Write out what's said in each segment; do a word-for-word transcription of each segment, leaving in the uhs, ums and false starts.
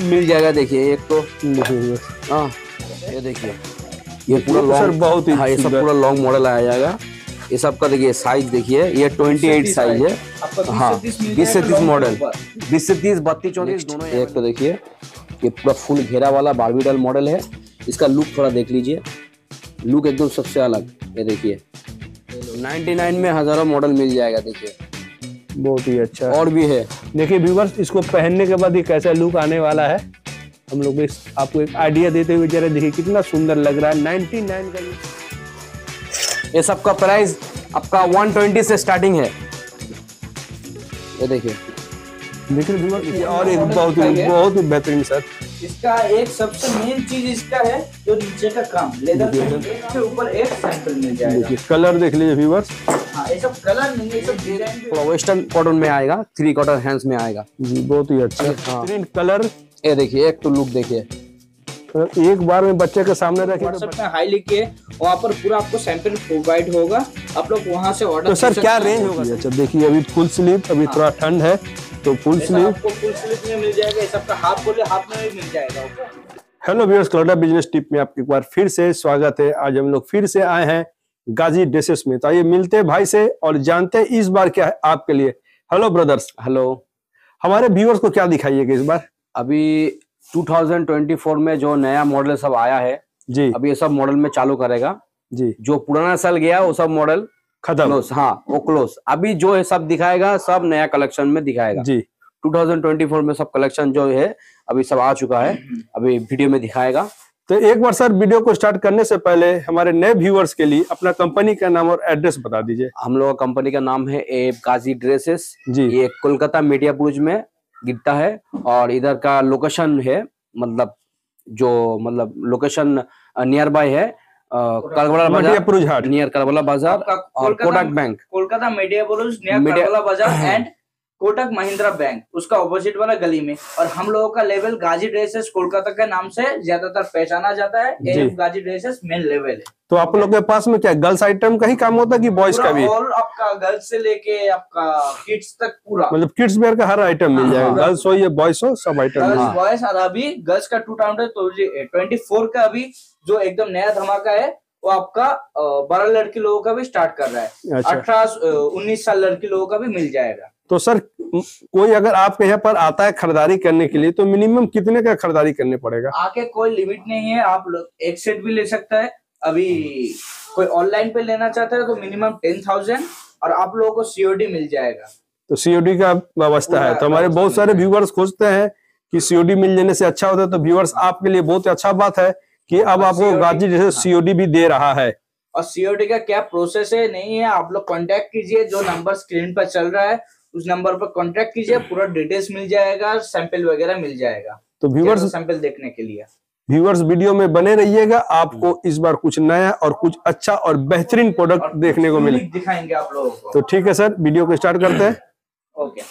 मिल जाएगा। देखिए एक तो हाँ ये देखिए ये पूरा लॉन्ग बहुत ही हाँ ये सब पूरा लॉन्ग मॉडल आया जाएगा। ये सब का देखिए साइज देखिए ये अट्ठाईस साइज है। हाँ बीस से तीस मॉडल बीस से तीस बत्तीस चौंतीस दोनों। एक तो देखिए ये पूरा फुल घेरा वाला बारबी डॉल मॉडल है। इसका लुक थोड़ा देख लीजिए, लुक एकदम सबसे अलग। ये देखिए निन्यानवे में हजारों मॉडल मिल जाएगा। देखिए बहुत ही अच्छा और भी है। देखिए व्यूअर्स इसको पहनने के बाद ये कैसा लुक आने वाला है हम लोग इस आपको एक आइडिया देते हुए जरा देखिए कितना सुंदर लग रहा है। निन्यानवे का ये ये सब का प्राइस आपका एक सौ बीस से स्टार्टिंग है। ये देखिए देखिए व्यूअर्स और एक बहुत ही बहुत ही बेहतरीन सर। इसका एक सबसे मेन चीज इसका है जो नीचे का काम लेदर के ऊपर एक सैंपल मिल जाएगा। देखिए कलर देख लीजिए व्यूअर्स। हाँ ये सब कलर नहीं, ये सब डिजाइन वेस्टर्न कॉटन में आएगा, थ्री क्वार्टर हैंड्स में आएगा जी। बहुत ही अच्छा बेहतरीन कलर। ये देखिए एक तो लुक देखिए एक बार में बच्चे के सामने रखे व्हाट्सएप में हाई लिख के वहाँ पर पूरा आपको सैंपल प्रोवाइड होगा। आप लोग वहाँ से ऑर्डर। तो सर क्या रेंज होगा? अच्छा देखिए अभी फुल स्लीव, अभी थोड़ा ठंड है तो फुल स्लीव आपको फुल स्लीव में मिल जाएगा। सबका हाफ बोले हाफ में भी मिल जाएगा। Hello viewers, clutter business tip में आपको एक बार फिर से स्वागत है। आज हम लोग फिर से आए हैं गाजी ड्रेसेस में। तो आइए मिलते हैं भाई से और जानते हैं इस बार क्या है आपके लिए। Hello brothers. हेलो। हमारे व्यूअर्स को क्या दिखाइएगा इस बार? अभी दो हज़ार चौबीस में जो नया मॉडल सब आया है जी, अभी ये सब मॉडल में चालू करेगा जी। जो पुराना साल गया वो सब मॉडल खत्म। क्लोज, हाँ वो क्लोज। अभी जो है सब दिखाएगा, सब नया कलेक्शन में दिखाएगा जी। दो हज़ार चौबीस में सब कलेक्शन जो है अभी सब आ चुका है, अभी वीडियो में दिखाएगा। तो एक बार सर वीडियो को स्टार्ट करने से पहले हमारे नए व्यूअर्स के लिए अपना कंपनी का नाम और एड्रेस बता दीजिए। हम लोग का कंपनी का नाम है ए गाजी ड्रेसेस जी। ये कोलकाता मीडिया ब्रुज में गिरता है और इधर का लोकेशन है मतलब जो मतलब लोकेशन नियर बाय है करबला बाजार, नियर करबला बाजार और कोटक बैंक। कोलकाता मीडिया ब्रुज near Karbala Bazaar and Kotak Mahindra bank उसका ऑपोजिट वाला गली में। और हम लोगों का लेवल गाजी ड्रेसेस कोलकाता के नाम से ज्यादातर पहचाना जाता है। ये गाजी ड्रेसेस मेन लेवल है। तो आप लोग के पास में क्या गर्ल्स आइटम का ही काम होता है कि बॉयज का भी? और आपका गर्ल्स से लेके आपका किड्स तक पूरा मतलब किड्स वेयर का हर आइटम मिल जाएगा। गर्ल्स हो या बॉयज हो सब आइटम। बॉयज और अभी गर्ल्स का टू टाउन है तो ट्वेंटी फोर का अभी जो एकदम नया धमाका है वो आपका बारह लड़की लोगों का भी स्टार्ट कर रहा है। अठारह उन्नीस साल लड़की लोगों का भी मिल जाएगा। तो सर कोई अगर आपके यहाँ पर आता है खरीदारी करने के लिए तो मिनिमम कितने का खरीदारी करने पड़ेगा? आके कोई लिमिट नहीं है, आप लोग एक सेट भी ले सकता है। अभी कोई ऑनलाइन पे लेना चाहता है तो मिनिमम टेन थाउजेंड और आप लोगों को सीओडी मिल जाएगा। तो सीओडी का व्यवस्था है। तो हमारे बहुत सारे व्यूअर्स खोजते हैं कि सीओडी मिल जाने से अच्छा होता है। तो व्यूअर्स आपके लिए बहुत अच्छा बात है कि अब आपको गाजी जैसे सीओडी भी दे रहा है। और सीओडी का क्या प्रोसेस है नहीं है, आप लोग कांटेक्ट कीजिए, जो नंबर स्क्रीन पर चल रहा है उस नंबर पर कांटेक्ट कीजिए, पूरा डिटेल्स मिल जाएगा, सैंपल वगैरह मिल जाएगा। तो व्यूअर्स सैंपल देखने के लिए व्यूअर्स वीडियो में बने रहिएगा। आपको इस बार कुछ नया और कुछ अच्छा और बेहतरीन प्रोडक्ट देखने को मिले दिखाएंगे आप लोगों को। तो ठीक है सर, वीडियो को स्टार्ट करते हैं। ओके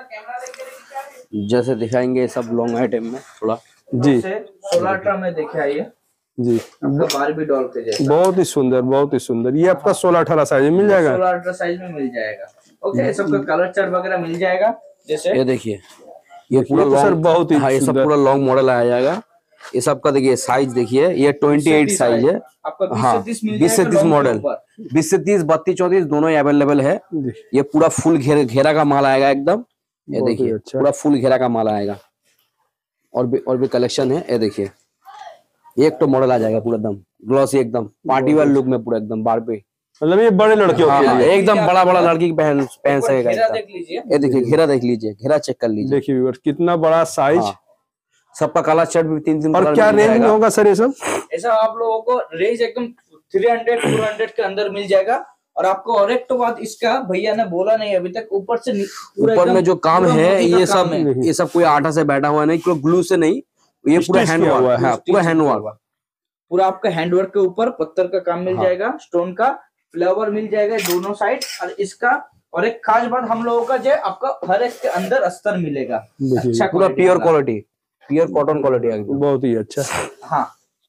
जैसे दिखाएंगे सब लॉन्ग आइटम में थोड़ा जी। सोलह अठारह में देखिए आइए जी। बारबी डॉल के जैसा बहुत ही सुंदर, बहुत ही सुंदर। ये आपका सोलह अठारह साइज मिल जाएगा। सोलह अठारह साइज में मिल जाएगा। ओके सबका कलर चार्ट वगैरह मिल जाएगा। जैसे ये देखिए ये पूरा तो सर बहुत ही हाँ ये सब पूरा लॉन्ग मॉडल आया जाएगा। ये सब का देखिए साइज देखिए ये अट्ठाईस साइज है। हाँ बीस से तीस मॉडल बीस से तीस बत्तीस चौंतीस दोनों अवेलेबल है। ये पूरा फुल घेर घेरा का माल आएगा एकदम। ये देखिए अच्छा। पूरा फुल घेरा का माल आएगा और भी और भी कलेक्शन है। ये देखिए एक तो मॉडल आ जाएगा पूरा एकदम ग्लॉसी एकदम पार्टी वाले लुक में पूरा एकदम बारबी। मतलब ये बड़े लड़कियों हाँ, के लिए एकदम बड़ा बड़ा लड़की की पहन पहन सकेगा। ये देखिए घेरा देख लीजिए, घेरा चेक कर लीजिए। देखिए व्यूअर्स कितना बड़ा साइज। हाँ। सबका कलर शर्ट भी तीन तीन और क्या रेंज में होगा सर ये सब? ऐसा आप लोगों को रेंज एकदम तीन सौ चार सौ के अंदर मिल जाएगा। और आपको और एक तो बात इसका भैया ने बोला नहीं अभी तक, ऊपर से ऊपर में जो काम है ये सब ये सब कोई आटा से बैठा हुआ नहीं, कोई ग्लू से नहीं, ये पूरा हैंड वर्क है। पूरा हैंड वर्क पूरा आपका हैंड वर्क के ऊपर पत्थर का काम मिल जाएगा, स्टोन का फ्लावर मिल जाएगा दोनों साइड। और इसका और एक खास बात हम लोगों का जो आपका हर एक के अंदर अस्तर मिलेगा। अच्छा पूरा pure quality, pure cotton quality, बहुत ही अच्छा। हाँ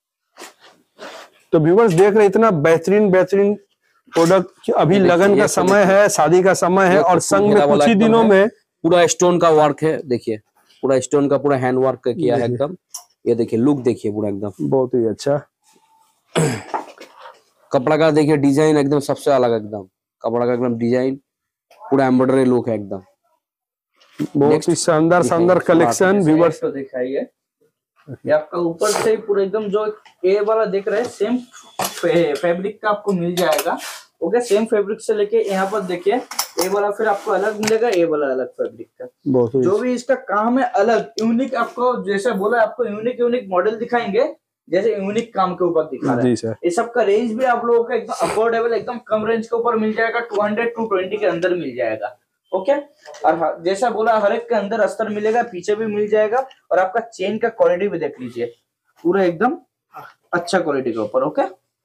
तो व्यूअर्स देख रहे इतना बेहतरीन बेहतरीन प्रोडक्ट। अभी लगन का समय है, शादी का समय है और संग में कुछ ही दिनों में पूरा स्टोन का वर्क है। देखिए पूरा स्टोन का पूरा हैंड वर्क किया है एकदम। ये देखिए लुक देखिए पूरा एकदम बहुत ही अच्छा। कपड़ा का देखिए डिजाइन एकदम सबसे अलग एकदम, कपड़ा का एकदम डिजाइन पूरा एम्ब्रॉयडरी लुक है एकदम। बहुत ही शानदार शानदार कलेक्शन व्यूअर्स तो दिखाइए। ये आपका ऊपर से पूरा एकदम जो ए वाला देख रहे हैं सेम फे, फैब्रिक का आपको मिल जाएगा। ओके, सेम फैब्रिक से लेके यहाँ पर देखिए ए वाला फिर आपको अलग मिलेगा, ए वाला अलग फैब्रिक का। जो भी इसका काम है अलग यूनिक, आपको जैसे बोला आपको यूनिक यूनिक मॉडल दिखाएंगे, जैसे यूनिक काम के ऊपर दिखा रहे हैं। ये सब का रेंज भी आप लोगों का एकदम अफोर्डेबल, एकदम कम रेंज के ऊपर मिल जाएगा। टू हंड्रेड टू ट्वेंटी के अंदर मिल जाएगा। ओके, और जैसा बोला हर एक के अंदर अस्तर मिलेगा, पीछे भी मिल जाएगा। और आपका चेन का क्वालिटी भी देख लीजिए, पूरा एकदम अच्छा क्वालिटी के ऊपर। ओके,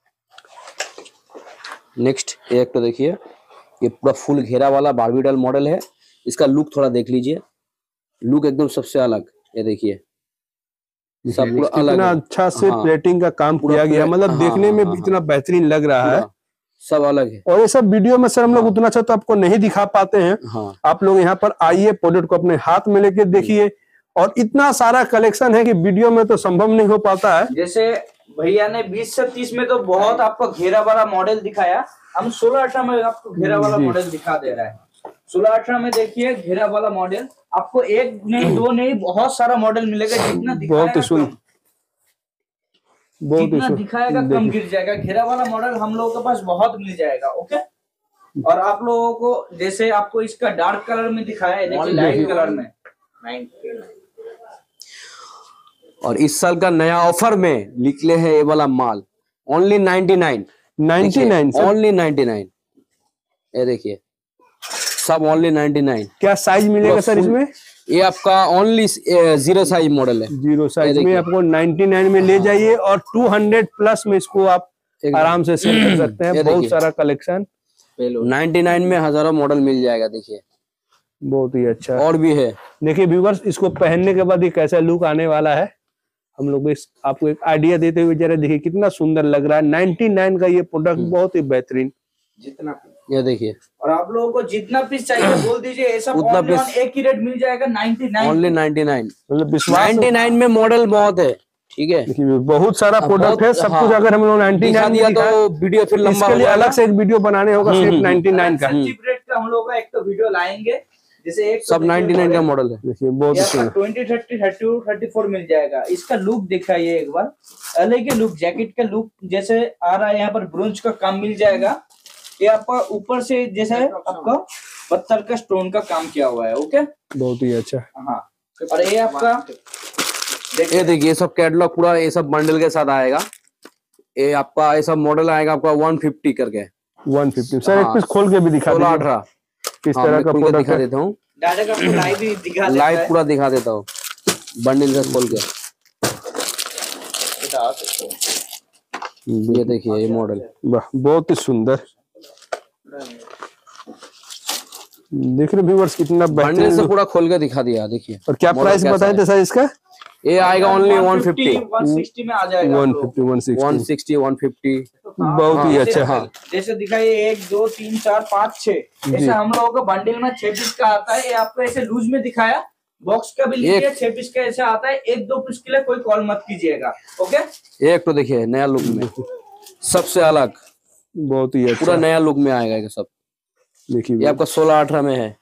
नेक्स्ट एक तो देखिए ये पूरा फुल घेरा वाला बारबी डॉल मॉडल है। इसका लुक थोड़ा देख लीजिए, लुक एकदम सबसे अलग। ये देखिए सब पूरा अलग, इतना अच्छा से हाँ, प्लेटिंग का काम किया गया, मतलब हाँ, देखने में हाँ, भी इतना बेहतरीन लग रहा है। सब अलग है। और ये सब वीडियो में सर हम लोग उतना अच्छा तो आपको नहीं दिखा पाते हैं। हाँ। आप लोग यहाँ पर आइए, प्रोडक्ट को अपने हाथ में लेके देखिए। और इतना सारा कलेक्शन है कि वीडियो में तो संभव नहीं हो पाता है। जैसे भैया ने बीस से तीस में तो बहुत आपको घेरा वाला मॉडल दिखाया, हम सोलह अठारह में आपको घेरा वाला मॉडल दिखा दे रहा है। सोलह अठारह में देखिए घेरा वाला मॉडल आपको एक नहीं दो नहीं बहुत सारा मॉडल मिलेगा। जितना बहुत ही सुंदर, बहुत जितना दिखाएगा कम गिर जाएगा। घेरा वाला मॉडल हम लोगों के पास बहुत मिल जाएगा। ओके, और आप लोगों को जैसे आपको इसका डार्क कलर में दिखाया है, देखिए लाइट कलर में। और इस साल का नया ऑफर में निकले हैं ये वाला माल only ninety nine ninety nine only ninety nine. ये देखिए सब ओनली नाइनटी नाइन। क्या साइज मिलेगा सर इसमें? ये आपका ओनली जीरो साइज मॉडल है। जीरो साइज में आपको नाइनटी नाइन में ले जाइए और टू हंड्रेड प्लस में इसको आप आराम से सेल कर सकते हैं। बहुत सारा कलेक्शन नाइनटी नाइन में हजारों मॉडल मिल जाएगा। देखिए बहुत ही अच्छा और भी है। देखिए व्यूअर्स, इसको पहनने के बाद ये कैसा लुक आने वाला है, हम लोग इस आपको एक आइडिया देते हुए जरा देखिए कितना सुंदर लग रहा है। नाइनटी नाइन का ये प्रोडक्ट बहुत ही बेहतरीन। जितना ये देखिए, और आप लोगों को जितना पीस चाहिए बोल दीजिए, ऐसा उतना पीस एक ही रेट मिल जाएगा ninety nine only ninety nine. मतलब विश्वास नाइनटी नाइन में मॉडल बहुत है। ठीक है, देखिए बहुत सारा प्रोडक्ट है, सब कुछ अगर हम लोग नाइनटी नाइन दिया तो वीडियो फिर लंबा इसके लिए अलग से एक वीडियो बनाने होगा सिर्फ नाइनटी नाइन का। चीप रेट का हम लोग का एक तो वीडियो लाएंगे। जैसे एक सब नाइनटी नाइन का मॉडल है। देखिए बहुत सुंदर twenty thirty thirty two thirty four मिल जाएगा। इसका लुक दिखाइए एक बार, अलग ही लुक, जैकेट का लुक जैसे आ रहा है। यहाँ पर ब्रोंज का काम मिल जाएगा। ये आपका ऊपर से जैसे आपका पत्थर का स्टोन का काम किया हुआ है। ओके, बहुत ही अच्छा। हाँ, और ये आपका ये देखिए सब कैटलॉग पूरा ये सब बंडल के साथ आएगा। ये आपका ये सब मॉडल आएगा आपका वन फिफ्टी करके। वन फिफ्टी सर एक पीस खोल के भी दिखा दीजिए। अठारह किस तरह का प्रोडक्ट दिखा देता हूँ, डायरेक्ट आपको लाइव ही दिखा देता लाइव है। पूरा दिखा देता हूँ बंडल से खोल के। ये देखिए ये मॉडल, वाह बहुत ही सुंदर। देख रहे व्यूअर्स कितना बंडल बेहतरीन से पूरा खोल के दिखा दिया। देखिए और क्या प्राइस बताए थे सर इसका? ये आएगा only one fifty one sixty में आ जाएगा। One fifty one one sixty sixty one fifty. बहुत ही अच्छा। हाँ, जैसे दिखाइए एक दो तीन चार पाँच छह, ऐसे हम लोगों को बंडल में छह पीस का आता है। ये आपको ऐसे लूज में दिखाया, बॉक्स का भी लीजिए, छह पीस का ऐसे आता है। एक दो पीस के लिए कोई कॉल मत कीजिएगा। ओके, एक तो देखिए नया लुक में सबसे अलग, बहुत ही अच्छा पूरा नया लुक में आएगा ये सब। देखिए ये आपका सोलह अठारह में है।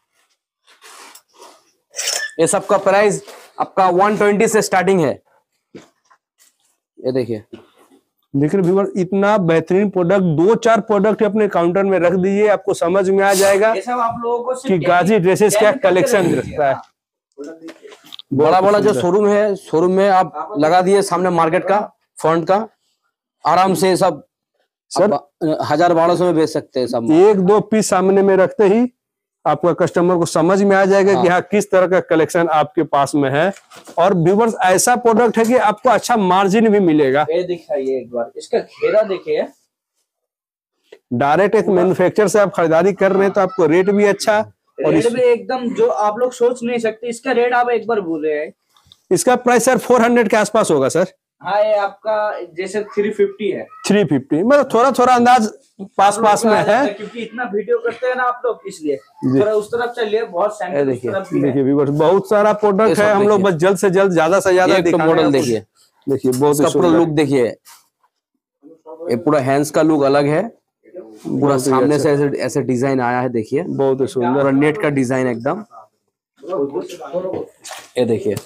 ये सब का प्राइस आपका वन ट्वेंटी से स्टार्टिंग है। ये देखिए देख रहे व्यूअर, इतना बेहतरीन प्रोडक्ट, दो चार प्रोडक्ट अपने काउंटर में रख दीजिए, आपको समझ में आ जाएगा ये सब आप लोगों को कि गाजी ड्रेसेस क्या कलेक्शन रखता है। बड़ा बड़ा जो शोरूम है, शोरूम में आप लगा दिए सामने मार्केट का फ्रंट का, आराम से सब सर हजार बारह सौ में बेच सकते हैं सब। एक दो पीस सामने में रखते ही आपका कस्टमर को समझ में आ जाएगा हाँ। कि हाँ किस तरह का कलेक्शन आपके पास में है। और व्यूअर्स ऐसा प्रोडक्ट है कि आपको अच्छा मार्जिन भी मिलेगा। ये दिखाइए एक बार, इसका घेरा देखिए। डायरेक्ट एक मैन्युफैक्चरर से आप खरीदारी कर रहे हैं तो आपको रेट भी अच्छा, और रेट भी एकदम जो आप लोग सोच नहीं सकते। इसका रेट आप एक बार बोले हैं, इसका प्राइस सर फोर हंड्रेड के आसपास होगा सर। हाँ ये आपका जैसे थ्री फिफ्टी है, थ्री फिफ्टी मतलब थोड़ा थोड़ा अंदाज पास पास में है, क्योंकि इतना वीडियो करते हैं ना आप लोग, इसलिए थोड़ा उस तरफ चलिए, बहुत सैंपल उस तरफ भी है। देखिए व्यूअर्स बहुत सारा प्रोडक्ट है, हम लोग बस जल्द से जल्द ज्यादा से ज्यादा दिखा मॉडल देखिए। देखिए बहुत इसका पूरा लुक देखिए, ये पूरा हैंड्स का लुक अलग है, पूरा सामने से ऐसे ऐसे डिजाइन आया है, देखिए बहुत ही सुंदर नेट का डिजाइन एकदम। ये देखिए,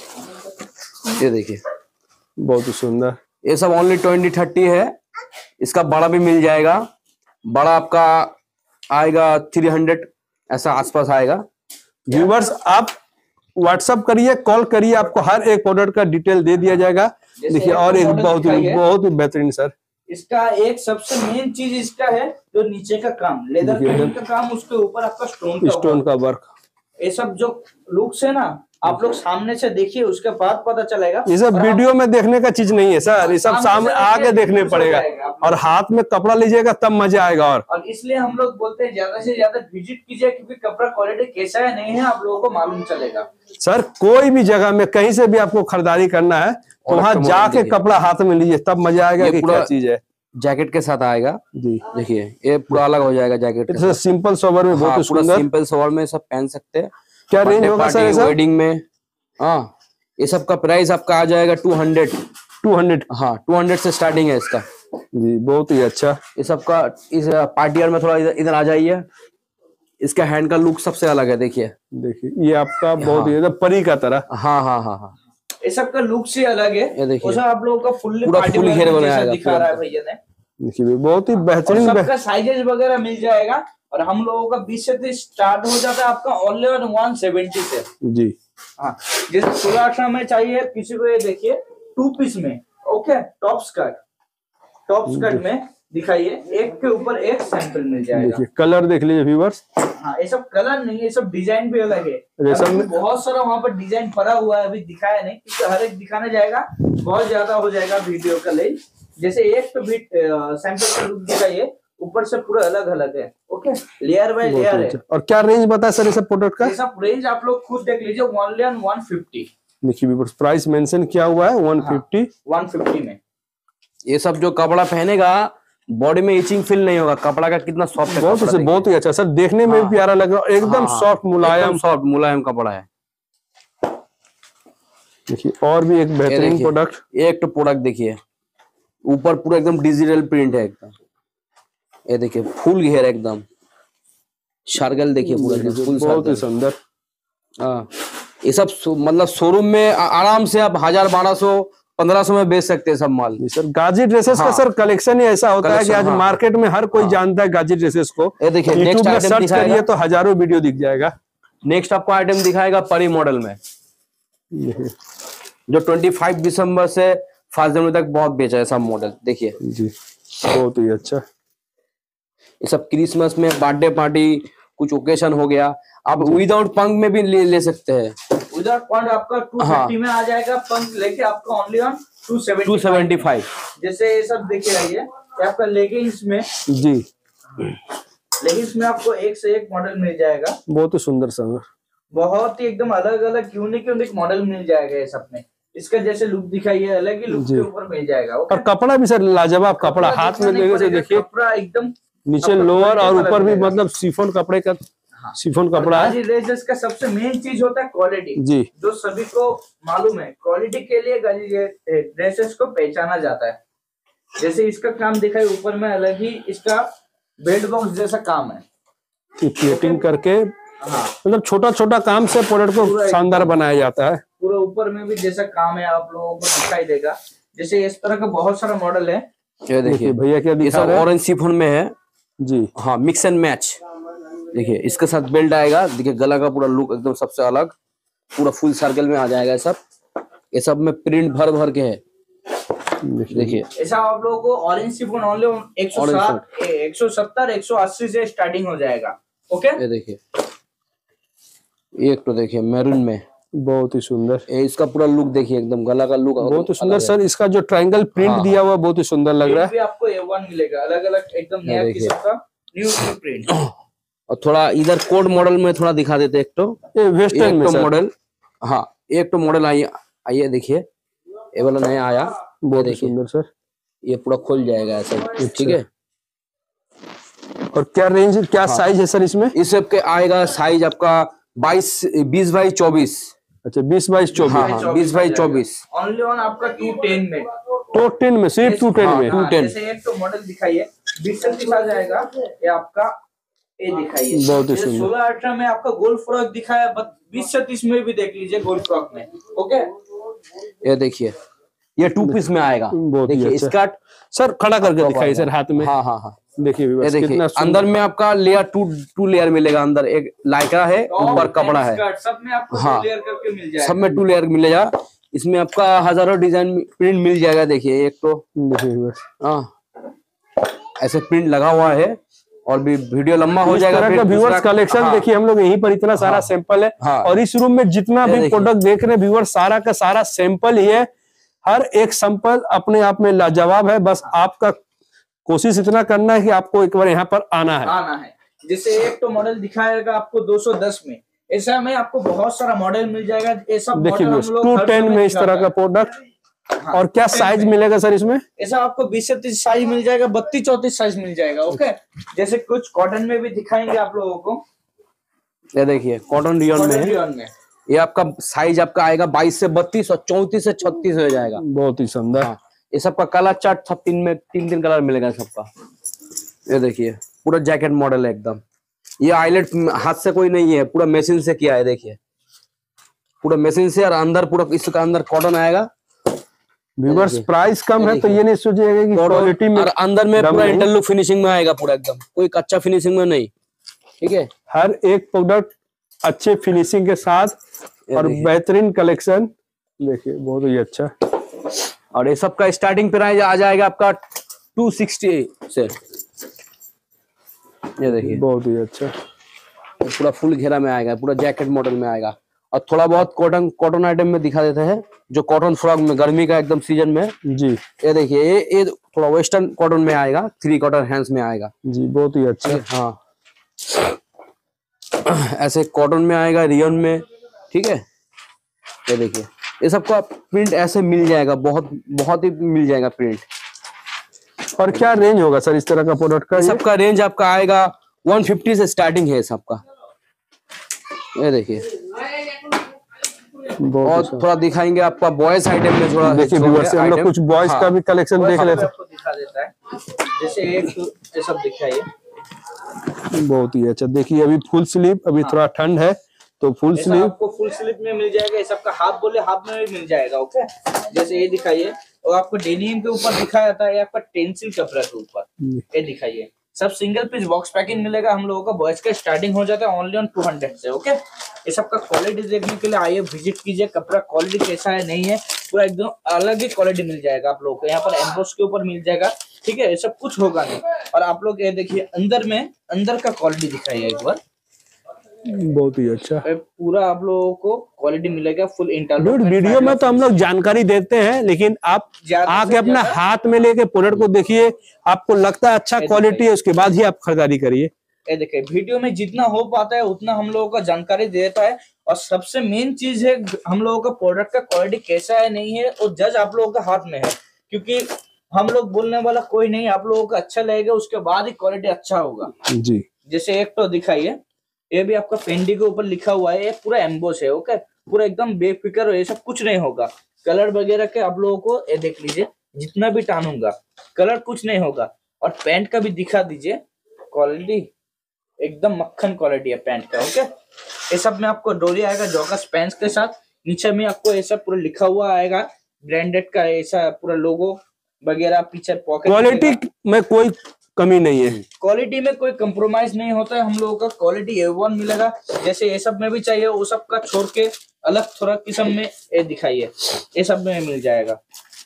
ये देखिए बहुत ही सुंदर। ये सब ओनली ट्वेंटी थर्टी है। इसका बड़ा भी मिल जाएगा, बड़ा आपका आएगा थ्री हंड्रेड ऐसा आसपास आएगा। व्यूवर्स आप व्हाट्सअप करिए, कॉल करिए, आपको हर एक प्रोडक्ट का डिटेल दे दिया जाएगा। देखिए और एक बहुत ही बहुत ही बेहतरीन सर, इसका एक सबसे मेन चीज इसका है जो नीचे का काम, लेदर कटिंग का काम, उसके ऊपर आपका स्टोन का स्टोन का वर्क, ये सब जो लुक्स है ना, आप लोग सामने से देखिए, उसके बाद पता चलेगा। ये सब वीडियो में देखने का चीज नहीं है सर, ये सब सामने आके देखने पड़ेगा, और हाथ में कपड़ा लीजिएगा तब मजा आएगा। और और इसलिए हम लोग बोलते हैं ज्यादा से ज्यादा विजिट कीजिए, क्योंकि कपड़ा क्वालिटी कैसा है नहीं है आप लोगों को मालूम चलेगा। सर कोई भी जगह में कहीं से भी आपको खरीदारी करना है तो वहाँ जाके कपड़ा हाथ में लीजिए, तब मजा आएगा कि क्या चीज है। जैकेट के साथ आएगा जी, देखिए ये पूरा अलग हो जाएगा जैकेट। सिंपल सोबर में बहुत सुंदर, सिंपल सोबर में सब पहन सकते हैं। क्या रेंज होगा सर ऐसा? वेडिंग में हाँ, ये सब का प्राइस आपका आ जाएगा टू हंड्रेड टू हंड्रेड हाँ टू हंड्रेड से स्टार्टिंग है इसका जी, बहुत ही अच्छा। ये सब का इस पार्टी वेयर में थोड़ा इधर इधर आ जाइए, इसका हैंड का लुक सबसे अलग है। देखिए देखिए ये आपका बहुत ही परी का तरह, हाँ हाँ हाँ हाँ ये सब का लुक से अलग है। ये देखिए आप लोगों का फुल्ली पूरा फुल घेर बनाया दिखा रहा है भैया ने। देखिए बहुत ही बेहतरीन, सबका साइजेज वगैरह मिल जाएगा, और हम लोगों का बीस से स्टार्ट हो जाता है आपका ओनली ऑन वन सेवेंटी से जी। हाँ, जैसे सोलह में चाहिए किसी को, ये देखिए टू पीस में, okay, top skirt, top skirt में दिखाइए, एक के ऊपर एक सैंपल मिल जाएगा। देखिए कलर देख लीजिए व्यूअर्स, हाँ ये सब कलर नहीं, ये सब डिजाइन भी अलग है। रेशम बहुत सारा वहाँ पर डिजाइन पड़ा हुआ है, अभी दिखाया नहीं, क्योंकि हर एक दिखाने जाएगा बहुत ज्यादा हो जाएगा वीडियो का ले। जैसे एक तो भी सैंपल का लुक दिखाइए, ऊपर से पूरा अलग अलग है, ओके, लेयर बाय लेयर है। और क्या रेंज बताया सर ये सब प्रोडक्ट का? ये सब रेंज आप लोग खुद देख लीजिए, ओनली ऑन वन फिफ्टी। देखिए व्यूअर्स प्राइस मेंशन किया हुआ है वन फिफ्टी वन फिफ्टी में। ये सब जो कपड़ा पहनेगा बॉडी में इचिंग फील नहीं होगा, कपड़ा का कितना सॉफ्ट है, बहुत ही बहुत ही अच्छा सर, देखने में भी प्यारा लग रहा है, एकदम सॉफ्ट मुलायम, सॉफ्ट मुलायम कपड़ा है। देखिए और भी एक बेहतरीन प्रोडक्ट, एक तो प्रोडक्ट देखिए, ऊपर पूरा एकदम डिजिटल प्रिंट है एकदम, ये देखिए फुल घेर एकदम, शार्गल देखिए पूरा फुल, बहुत ही सुंदर। हाँ ये सब मतलब शोरूम में आराम से आप हजार बारह सौ पंद्रह सौ में बेच सकते हैं सब माल। सर गाजी ड्रेसेस हाँ, का सर कलेक्शन ही ऐसा होता है कि आज हाँ, मार्केट में हर कोई हाँ, जानता है गाजी ड्रेसेस को। ये देखिए यूट्यूब में सर्च करिए तो हजारों वीडियो दिख जाएगा। नेक्स्ट आपको आइटम दिखाएगा परी मॉडल में, जो पच्चीस दिसंबर से पाँच जनवरी तक बहुत बेचा है सब मॉडल। देखिए जी बहुत ही अच्छा, ये सब क्रिसमस में, बर्थडे पार्टी, कुछ ओकेशन हो गया, आप विदाउट पंख में भी ले, ले सकते हैं। विदाउट पंख आपका टू फिफ्टी में आ जाएगा, पंख लेके आपका only on two seventy five. जैसे ये सब देखिए रहिए, आपका लेगिंग्स में जी, लेगिंग्स में आपको एक से एक मॉडल मिल जाएगा, बहुत ही सुंदर सर, बहुत ही एकदम अलग अलग यूनिक यूनिक मॉडल मिल जाएगा ये सब में। इसका जैसे लुक दिखाइए, अलग ही लुक के ऊपर मिल जाएगा। और कपड़ा भी सर लाजवाब कपड़ा, हाथ में देखिए कपड़ा एकदम नीचे लोअर और ऊपर भी मतलब शिफॉन कपड़े का, हाँ, शिफॉन कपड़ा है। ड्रेसेस का सबसे मेन चीज होता है क्वालिटी जी, जो सभी को मालूम है। क्वालिटी के लिए गाजी ड्रेसेस को पहचाना जाता है। जैसे इसका काम दिखाई, ऊपर में अलग ही इसका बेल्ट बॉक्स जैसा काम है, प्लेटिंग करके, हाँ, मतलब छोटा छोटा काम से प्रोडक्ट को शानदार बनाया जाता है। पूरा ऊपर में भी जैसा काम है आप लोगों को दिखाई देगा। जैसे इस तरह का बहुत सारा मॉडल है। ये देखिए भैया क्या दिखा रहे हैं, ऑरेंज शिफॉन में है जी, हाँ, मिक्स एंड मैच। देखिए इसके साथ बेल्ट आएगा, देखिए गला का पूरा लुक एकदम सबसे अलग, पूरा फुल सर्कल में आ जाएगा। सब ये सब में प्रिंट भर भर के है। देखिए ऐसा आप लोगों को ऑरेंज शिफॉन ओनली एक सौ साठ, एक सौ सत्तर, एक सौ अस्सी से स्टार्टिंग हो जाएगा। ओके, ये देखिए एक तो देखिए मैरून में, बहुत ही सुंदर, इसका पूरा लुक देखिए, एकदम गला का लुक बहुत ही सुंदर सर। इसका जो ट्रायंगल प्रिंट हाँ, दिया हुआ बहुत ही सुंदर लग रहा है। भी आपको ए वन मिलेगा, अलग अलग एकदम नया किस्म का न्यू प्रिंट। और थोड़ा इधर कोड मॉडल में थोड़ा दिखा देते एक तो, वेस्टर्न में मॉडल, हाँ एक तो मॉडल आइए आइए देखिए, ये वाला नया आया, बहुत ही देखिए। सुंदर सर। ये पूरा खुल जाएगा ऐसे, ठीक है। और क्या रेंज, क्या साइज है सर इसमें? इस सब के आएगा साइज आपका बाईस बीस बाई चौबीस। अच्छा, बीस बाईस चौबीस। हाँ हाँ, बीस बाई चौबीस। ओनली ऑन आपका टू टेन में, टू टेन में, सिर्फ टू टेन में। Two ten. जैसे एक तो मॉडल दिखाइए बीस से तीस आ जाएगा, ये आपका ये दिखाइए। बहुत ही सुंदर। सोलह अठारह में आपका गोल्ड फ्रॉक दिखाया, बीस से तीस में भी देख लीजिए गोल्ड फ्रॉक में। ओके, ये देखिए, ये टू पीस में आएगा। बहुत ही देखिए अच्छा। स्कर्ट सर खड़ा करके दिखाइए सर हाथ में। हाँ हाँ हाँ, देखिए ये व्यूअर्स, देखिए कितना सुंदर। अंदर में आपका लेयर टू टू लेयर मिलेगा। अंदर एक लाइक्रा है, ऊपर कपड़ा है। स्कर्ट सब में आपको हाँ, लेयर करके मिल जाएगा। सब में टू लेयर मिलेगा। इसमें आपका हजारों डिजाइन प्रिंट मिल जाएगा। देखिए एक तो देखिए व्यूअर्स, हाँ ऐसे प्रिंट लगा हुआ है, और भी वीडियो लंबा हो इस जाएगा। तरह फिर का व्यूअर्स दूसरा- कलेक्शन हाँ, देखिए, हम लोग यहीं पर इतना सारा हाँ, सैंपल है। हाँ। और इस रूम में जितना ये भी देखिए। प्रोडक्ट देख रहे हैं व्यूअर्स, सारा का सारा सैंपल ही है। हर एक सैंपल अपने आप में लाजवाब है। बस आपका कोशिश इतना करना है कि आपको एक बार यहाँ पर आना है। आना है। जैसे एक तो मॉडल दिखाएगा आपको दो सौ दस में, ऐसा में आपको बहुत सारा मॉडल मिल जाएगा। ये सब देखिए मॉडल हम लोग टू हर टेन समय में इस तरह दिखाते का हैं। प्रोडक्ट। हाँ, और क्या टू टेन साइज में। मिलेगा सर इसमें? ऐसा आपको बीस से तीस साइज मिल जाएगा, बत्तीस चौतीस साइज मिल जाएगा। ओके, जैसे कुछ कॉटन में भी दिखाएंगे आप लोगों को। ये देखिए कॉटन रियन में कॉटन है। रियॉन में ये आपका साइज आपका आएगा बाईस से बत्तीस और चौंतीस से छत्तीस हो जाएगा। बहुत ही सुंदर। हाँ, ये सबका कलर चार्ट सब तीन में तीन तीन कलर मिलेगा सबका। ये देखिए पूरा जैकेट मॉडल है एकदम। ये आईलेट हाथ से कोई नहीं है, पूरा मशीन से किया है। देखिए पूरा मशीन से, और अंदर पूरा इसका अंदर कॉटन आएगा। व्यूअर्स प्राइस कम है तो ये नहीं सोचिएगा कि क्वालिटी में, और अंदर में दम पूरा नहीं। इंटरलूक फिनिशिंग में आएगा पूरा एकदम, कोई कच्चा फिनिशिंग में नहीं। ठीक है, हर एक प्रोडक्ट अच्छे फिनिशिंग के साथ और बेहतरीन कलेक्शन। देखिए बहुत ही अच्छा। और ये सबका स्टार्टिंग प्राइस आ जाएगा आपका टू सिक्सटी से। ये देखिए बहुत ही अच्छा। पूरा फुल घेरा में आएगा, पूरा जैकेट मॉडल में आएगा। और थोड़ा बहुत कॉटन कॉटन आइटम में दिखा देते हैं, जो कॉटन फ्रॉक में गर्मी का एकदम सीजन में। जी ये देखिए, ये ये थोड़ा वेस्टर्न कॉटन में आएगा, थ्री कॉटन हैंड्स में आएगा। जी बहुत ही अच्छा। हाँ ऐसे कॉटन में आएगा, रियन में। ठीक है, ये देखिए ये सबका प्रिंट ऐसे मिल जाएगा, बहुत बहुत ही मिल जाएगा प्रिंट। और क्या रेंज होगा सर इस तरह का प्रोडक्ट का? ये सबका रेंज आपका आएगा एक सौ पचास से स्टार्टिंग है सबका। ये देखिए, बहुत और अच्छा। थोड़ा दिखाएंगे आपका बॉयज आइटम में थोड़ा। देखिए व्यूअर्स, हम लोग कुछ बॉयज का भी कलेक्शन देख लेते आपको दिखा देता है। जैसे एक तो ये सब दिखाइए। हैं। बहुत ही अच्छा। देखिए अभी फुल स्लीव, अभी थोड़ा ठंड है तो फुल ऐसा स्लीव। आपको फुल स्लीव में मिल जाएगा। ये सबका हाफ बोले हाफ में भी मिल जाएगा। ओके, जैसे ये दिखाइए, और आपको डेनिम के ऊपर दिखाया था, ये आपका टेंसिल कपड़ा के ऊपर ये दिखाइए। सब सिंगल पीस बॉक्स पैकिंग मिलेगा हम लोगों का। बॉयज का स्टार्टिंग हो जाता है ओनली ऑन टू हंड्रेड से। ओके, ये सबका क्वालिटी देखने के लिए आइए, विजिट कीजिए। कपड़ा क्वालिटी कैसा है नहीं है, पूरा एकदम अलग ही क्वालिटी मिल जाएगा आप लोगों को। यहाँ पर एम्बोस के ऊपर मिल जाएगा। ठीक है, ये सब कुछ होगा नहीं। और आप लोग ये देखिए अंदर में, अंदर का क्वालिटी दिखाइए एक बार। बहुत ही अच्छा। पूरा आप लोगों को क्वालिटी मिलेगा फुल इंटरलॉक। वीडियो में तो हम लोग जानकारी देते हैं, लेकिन आप ज्यादा आके से अपना ज्यादा- हाथ में लेके प्रोडक्ट को देखिए, आपको लगता है अच्छा ये क्वालिटी है, उसके बाद ही आप खरीदारी करिए। ये देखिए, वीडियो में जितना हो पाता है उतना हम लोगों का जानकारी देता है। और सबसे मेन चीज है हम लोगों का प्रोडक्ट का क्वालिटी कैसा है नहीं है, और जज आप लोगों का हाथ में है। क्योंकि हम लोग बोलने वाला कोई नहीं, आप लोगों को अच्छा लगेगा उसके बाद ही क्वालिटी अच्छा होगा। जी जैसे एक तो दिखाइए, ये भी आपका फेंडी के ऊपर लिखा हुआ है, ये पूरा एम्बोस है। ओके, पूरा एकदम बेफिक्र, ये सब कुछ नहीं होगा। कलर वगैरह के आप लोगों को ये देख लीजिए, जितना भी टानूंगा कलर कुछ नहीं होगा। और पैंट का भी दिखा दीजिए, क्वालिटी एकदम मक्खन क्वालिटी है पैंट का। ओके, ये सब में आपको डोरी आएगा जॉकर्स पैंट्स के साथ। नीचे में आपको ये सब पूरा लिखा हुआ आएगा, ब्रांडेड का ऐसा पूरा लोगो वगैरह। पीछे पॉकेट, क्वालिटी में कोई कमी नहीं है। क्वालिटी में कोई कंप्रोमाइज नहीं होता है हम लोगों का। क्वालिटी ए वन मिलेगा। जैसे ये सब में भी चाहिए, वो सब का छोड़ के अलग थोड़ा किस्म में ये दिखाइए, ये सब में मिल जाएगा।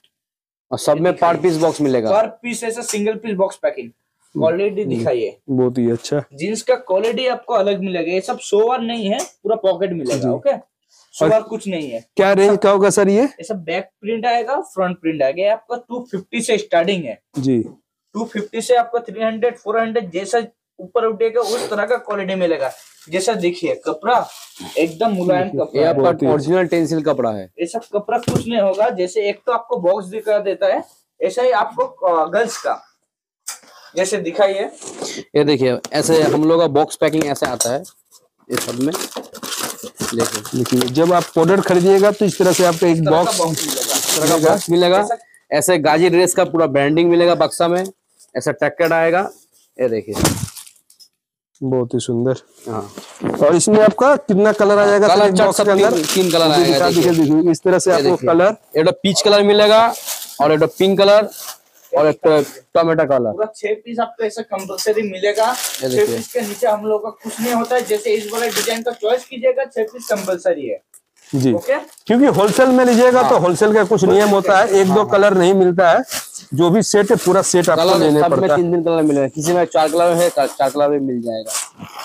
और सब में पर पीस बॉक्स मिलेगा। पर पीस ऐसा single piece box packing. Quality दिखाइए, बहुत ही अच्छा। जींस का क्वालिटी आपको अलग मिलेगा। ये सब सोवर नहीं है, पूरा पॉकेट मिलेगा। ओके, सोवर कुछ नहीं है। क्या रेंज का होगा सर ये? ये सब बैक प्रिंट आएगा, फ्रंट प्रिंट आएगा। ये आपका टू फिफ्टी से स्टार्टिंग है। जी टू फिफ्टी से आपका थ्री हंड्रेड फोर हंड्रेड जैसा ऊपर उठेगा उस तरह का क्वालिटी मिलेगा। जैसा देखिए कपड़ा एकदम मुलायम कपड़ा ये है। आपका ओरिजिनल टेंसिल कपड़ा है। ये सब कपड़ा कुछ नहीं होगा। जैसे एक तो आपको बॉक्स दिखा देता है, ऐसा ही आपको गर्ल्स का जैसे दिखाइए। ये देखिए ऐसे हम लोग का बॉक्स पैकिंग ऐसे आता है ये सब में। देखिए देखिए जब आप प्रोडक्ट खरीदिएगा तो इस तरह से आपको एक बॉक्स बॉक्स तरह का बॉक्स मिलेगा। ऐसे गाजी ड्रेस का पूरा ब्रांडिंग मिलेगा बक्सा में, ऐसा टैकेड आएगा। ये देखिए बहुत ही सुंदर। हाँ और इसमें आपका कितना कलर आ जाएगा? कलर एक चार बॉक्स सब के अंदर तीन, तीन कलर आएगा। देखिए देखिए इस तरह से आपको कलर, एक पीच कलर मिलेगा और एक पिंक कलर और एक टोमेटो कलर। पूरा छह पीस आपको ऐसा कंपलसरी मिलेगा। छह पीस के नीचे हम लोग का कुछ नहीं होता है। जैसे इस वाले डिजाइन का चॉइस कीजिएगा, छह पीस कंपलसरी है जी। ओके। क्योंकि होलसेल में लीजिएगा तो होलसेल का कुछ नियम होता है, एक दो कलर नहीं मिलता है। जो भी सेट है पूरा सेट आपको लेने सब में पड़ता है। तीन तीन कलर मिलेगा, किसी में चार कलर है, चार कलर में मिल जाएगा।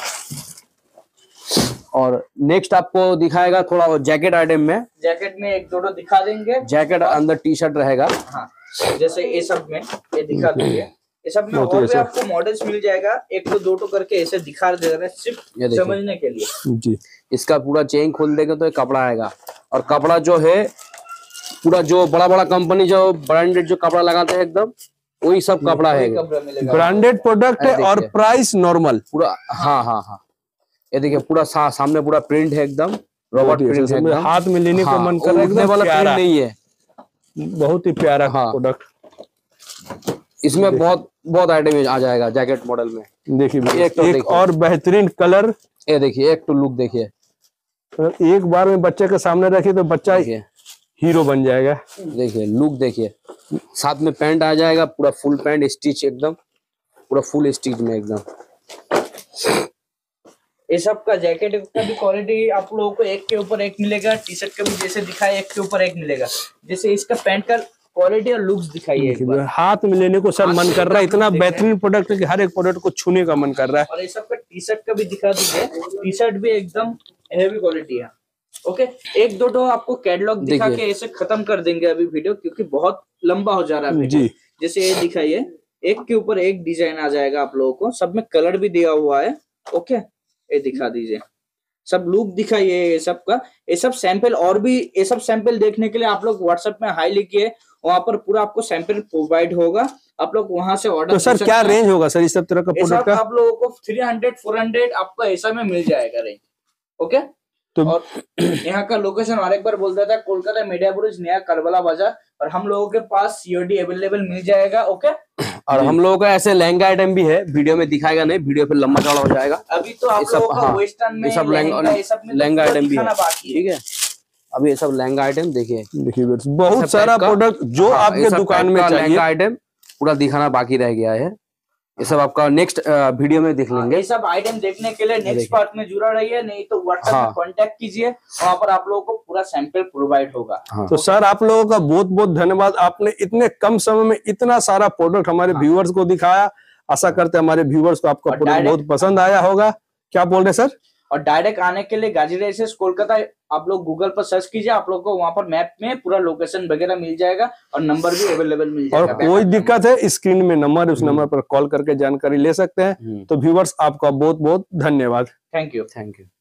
और नेक्स्ट आपको दिखाएगा थोड़ा जैकेट आइटम में। जैकेट में एक दो दिखा देंगे। जैकेट अंदर टी शर्ट रहेगा। हाँ जैसे ये सब में ये दिखा देंगे। ये सब में और भी आपको मॉडल्स मिल जाएगा। एक तो दो तो करके ऐसे दिखा दे रहे हैं सिर्फ समझने के लिए जी। इसका पूरा चेन खोल देगा तो ये कपड़ा आएगा। और कपड़ा जो है पूरा जो बड़ा बड़ा कंपनी जो ब्रांडेड जो कपड़ा लगाते हैं एकदम वही सब कपड़ा है। ब्रांडेड प्रोडक्ट है और प्राइस नॉर्मल पूरा। हाँ हाँ हाँ ये देखिए पूरा सा, सामने पूरा प्रिंट है एकदम रॉबर्ट प्रिंट है एकदम। हाथ में लेने को मन कर रहा है, एकदम वाला प्रिंट नहीं है। बहुत ही प्यारा हाँ। प्रोडक्ट। इसमें बहुत बहुत आइटम आ जाएगा जैकेट मॉडल में। देखिए एक, एक, तो एक और बेहतरीन कलर। ये देखिए एक तो लुक देखिए, एक बार में बच्चे के सामने रखिए तो बच्चा हीरो बन जाएगा। देखिए लुक देखिए, साथ में पैंट आ जाएगा पूरा फुल पैंट स्टिच एकदम पूरा फुल स्टिच में एकदम। ये सब का जैकेट का भी क्वालिटी आप लोगों को एक के ऊपर एक मिलेगा। टी शर्ट का भी जैसे दिखाया एक के ऊपर एक मिलेगा। जैसे इसका पैंट का क्वालिटी और लुक्स दिखाइए। हाथ में लेने को सर मन कर रहा है, इतना बेहतरीन प्रोडक्ट है कि हर एक प्रोडक्ट को छूने का मन कर रहा है। और ये सब का टी शर्ट का भी दिखा दीजिए। टी शर्ट भी एकदम हेवी क्वालिटी है ओके। एक दो तो आपको कैटलॉग दिखा के ऐसे खत्म कर देंगे अभी वीडियो, क्योंकि बहुत लंबा हो जा रहा है जी। जैसे ये दिखाइए एक के ऊपर एक डिजाइन आ जाएगा आप लोगों को, सब में कलर भी दिया हुआ है ओके। ये दिखा दीजिए सब लुक दिखाइए ये सब का। ये सब सैंपल और भी ये सब सैंपल देखने के लिए आप लोग व्हाट्सएप में हाई लिखिए, वहां पर पूरा आपको सैंपल प्रोवाइड होगा। आप लोग वहां से ऑर्डर। तो सर क्या रेंज होगा सर इस सब तरह का प्रोडक्ट का? आप लोगों को थ्री हंड्रेड फोर हंड्रेड आपको ऐसा में मिल जाएगा रेंज ओके। तो और यहाँ का लोकेशन और एक बार बोल देता है, कोलकाता मीडियापुरुष नया करबला बाजार। और हम लोगों के पास सीओडी अवेलेबल मिल जाएगा ओके। और हम लोगों का ऐसे लहंगा आइटम भी है, वीडियो में दिखाएगा नहीं, वीडियो पे लंबा चौड़ा हो जाएगा। अभी तो आप लोगों का वेस्टर्न में सब लहंगा आइटम भी है ठीक है। अभी ये सब लहंगा आइटम देखिए देखिए बहुत सारा प्रोडक्ट जो आपके दुकान में चाहिए लहंगा आइटम पूरा दिखाना बाकी रह गया है। ये सब आपका नेक्स्ट वीडियो में देख लेंगे। ये सब आइटम देखने के लिए नेक्स्ट पार्ट में जुड़ा रहिए, नहीं तो व्हाट्सएप में कांटेक्ट कीजिए, वहां पर आप लोगों को पूरा सैंपल प्रोवाइड होगा। हाँ। तो सर आप लोगों का बहुत बहुत धन्यवाद, आपने इतने कम समय में इतना सारा प्रोडक्ट हमारे हाँ। व्यूअर्स को दिखाया। आशा करते हैं हमारे व्यूअर्स को आपका प्रोडक्ट बहुत पसंद आया होगा। क्या बोल रहे सर? और डायरेक्ट आने के लिए गाजी ड्रेसेस कोलकाता आप लोग गूगल पर सर्च कीजिए, आप लोग को वहां पर मैप में पूरा लोकेशन वगैरह मिल जाएगा और नंबर भी अवेलेबल मिल जाएगा। और कोई दिक्कत है स्क्रीन में नंबर, उस नंबर पर कॉल करके जानकारी ले सकते हैं। तो व्यूअर्स आपका बहुत बहुत धन्यवाद। Thank you thank you.